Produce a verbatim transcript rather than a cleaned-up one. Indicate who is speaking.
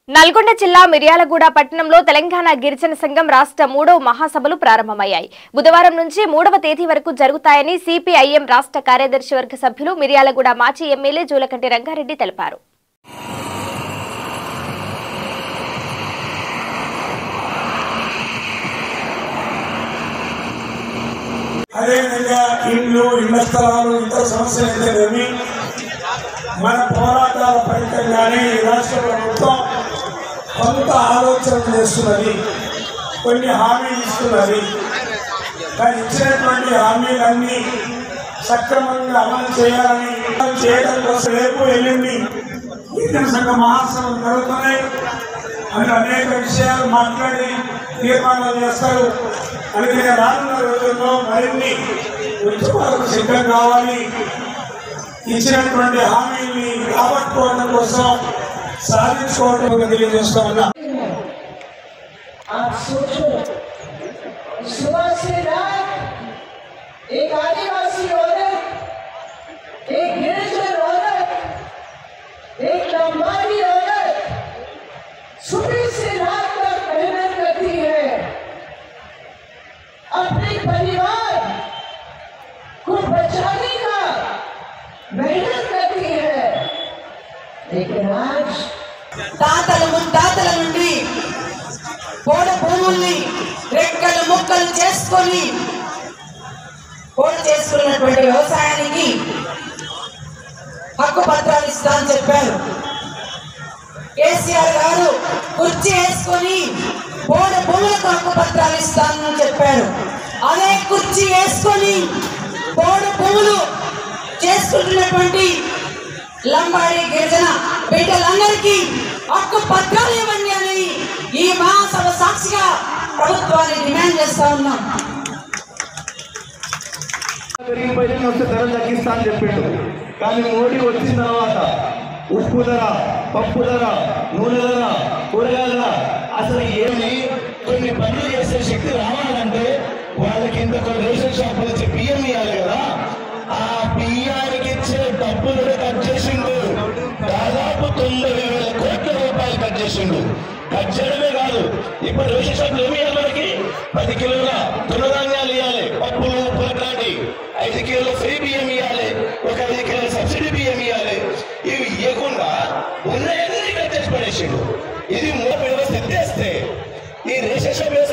Speaker 1: నల్గొండ జిల్లా మిర్యాలగూడ పట్టణంలో తెలంగాణ గిరిజన సంఘం రాష్ట్ర మూడవ మహాసభలు ప్రారంభమయ్యాయి. బుధవారం నుంచి మూడవ తేదీ వరకు జరుగుతాయని సిపిఐఎం రాష్ట్ర కార్యదర్శి వర్గ సభ్యులు మిర్యాలగూడ మాజీ ఎమ్మెల్యే జూలకంటి రంగారెడ్డి తెలిపారు.
Speaker 2: అదేవిధంగా ఇల్లు ఇళ్ల స్థలాలు ఇతర సమస్యలు మన పోరాటాల ఫలితంగానే ఈ రాష్ట్ర ప్రభుత్వం కొంత ఆలోచన చేస్తున్నది, కొన్ని హామీలు ఇస్తున్నది. కానీ ఇచ్చినటువంటి హామీలన్నీ సక్రమంగా అమలు చేయాలని చేయడం కోసం రేపు ఎల్లుండి గిరిజన సంఘ మహాసభలు జరుగుతున్నాయి. అందులో అనేక విషయాలు మాట్లాడి తీర్మానాలు చేస్తారు. అందుకని రానున్న రోజుల్లో మరిన్ని ఉద్యమాలకు సిద్ధం కావాలి. ఇచ్చినటువంటి హామీని రాబట్టుకోవడం కోసం సాధించుకోవడం తెలియజేస్తా ఉన్నా.
Speaker 3: अपने परिवार को बचाने का मेहनत करती है, लेकिन आज
Speaker 4: తాతల ముత్తాతల నుండి పోడ భూముల్ని రెక్కలు ముక్కలు చేసుకొని పోడ చేసుకున్నటువంటి వ్యవసాయానికి హక్కు పత్రాలు ఇస్తా అని చెప్పారు. కేసీఆర్ గారు కుర్చీ వేసుకొని పోడ భూములకు హక్కు పత్రాలు ఇస్తానని చెప్పారు. అదే కుర్చీ వేసుకొని పోడ భూములు చేసుకుంటున్నటువంటి లంబాడి గిరిజన బిడ్డలందరికీ హక్కు పత్రాలు ఇవ్వండి అని ఈ మహాసభ సాక్షిగా ప్రభుత్వాన్ని డిమాండ్ చేస్తా ఉన్నాం.
Speaker 5: పెరిగిపోయి వస్తే ధర తగ్గిస్తా అని చెప్పిండు. కానీ మోడీ వచ్చిన తర్వాత ఉప్పు ధర, పప్పు ధర, నూనె ధర, కూరగాయల ధర అసలు ఏమి కొన్ని పనులు చేసే శక్తి రావాలంటే వాళ్ళకి ఇంత కొన్ని రేషన్ షాప్ నుంచి బియ్యం ఇవ్వాలి కదా. ఆ బియ్యానికి ఇచ్చే డబ్బులు కట్ చేసిండు. దాదాపు తొంభై వేల కోట్ల రూపాయలు కట్ చేసిండు. కట్ చేయడమే కాదు, ఇప్పుడు రేషన్ షాప్లు ఏమి ఇవ్వాలి? మనకి పది కిలోల తృణధాన్యాలు ఇవ్వాలి, పప్పులు పొలట్లాంటి ఐదు కిలోల ఫ్రీ బియ్యం ఇవ్వాలి, ఒక ఐదు కిలోల సబ్సిడీ బియ్యం ఇవ్వాలి. ఇవి ఇవ్వకుండా ఉన్నాయన్నీ కట్ చేసి పడేసిండు. ఇది మూడు వ్యవస్థ ఎత్తేస్తే ఈ రేషన్ షాప్